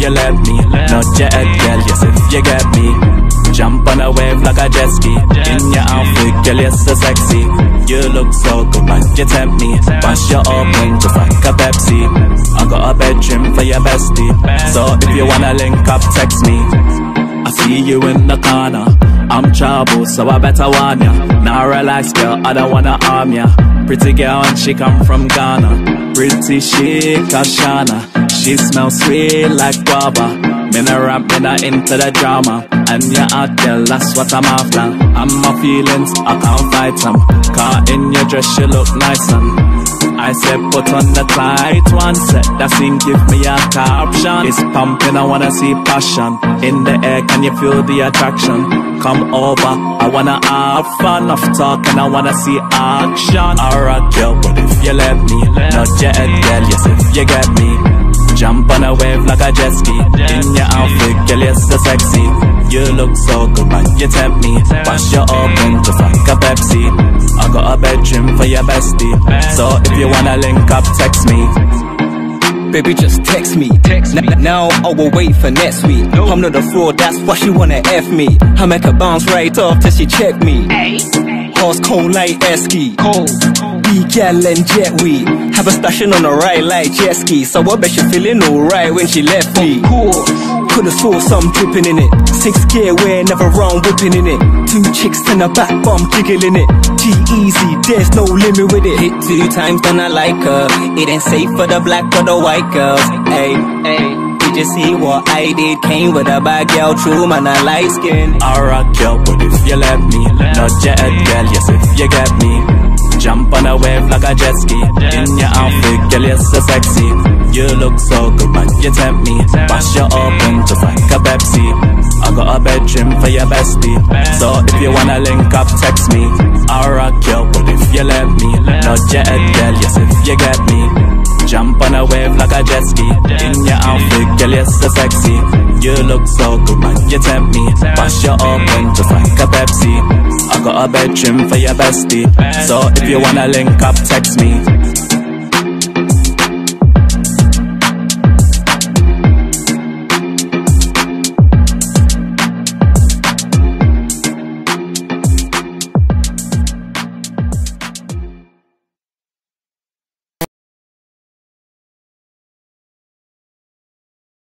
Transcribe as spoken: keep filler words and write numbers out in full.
you let me. Not jet girl, yes if you get me. Jump on a wave like a jet ski. In your outfit, girl, you're so sexy. You look so good, man, you tempt me. Wash you open just like a Pepsi. I got a bedroom for your bestie. So if you wanna link up, text me. I see you in the corner. I'm trouble, so I better warn ya. Now relax, girl, I don't wanna harm ya. Pretty girl and she come from Ghana. Pretty chic, Ashana. She smells sweet like guava. Me no rap, me not into the drama. And you're out there, that's what I'm after. And my feelings, I can't fight them. Cause in your dress you look nice and I said put on the tight one set. That scene give me a caption. It's pumping, I wanna see passion. In the air, can you feel the attraction? Come over, I wanna have fun. Of talking, I wanna see action. Alright girl, but if you let me, not jet girl, yes if you get me. Jump on a wave like a jet ski. In your outfit, girl, you're so sexy. You look so good, man, you tempt me. Wash you open just like a Pepsi. I got a bedroom for your bestie. So if you wanna link up, text me. Baby, just text me. Text me. Now I will wait for next week. No. I'm not a fraud, that's why she wanna F me. I make her bounce right off till she check me. Horse cold like Esky. Cold. Gal and jet weed. Have a stashing on the right like jet ski. So I bet she feeling alright when she left me. Coulda saw some dripping in it. Six gear wear, never wrong whipping in it. Two chicks and a back bum jiggling it. G-Easy, there's no limit with it. Hit two times then I like her. It ain't safe for the black or the white girls. Hey, hey. Did you see what I did? Came with a bad girl, true man, I light skin. Alright girl, but if you let me, not jet girl, yes if you get me. Jump on a wave like a jet ski. In your outfit, girl, you're so sexy. You look so good, man, you tempt me. Wash you open just like a Pepsi. I got a bedroom for your bestie. So if you wanna link up, text me. Alright girl, but if you let me, not jet girl, yes if you get me. Jump on a wave like a jet ski. In your outfit, girl, you're so sexy. You look so good, man, you tempt me. Wash you open just like a Pepsi. I got a bedroom for your bestie. So if you wanna link up, text me.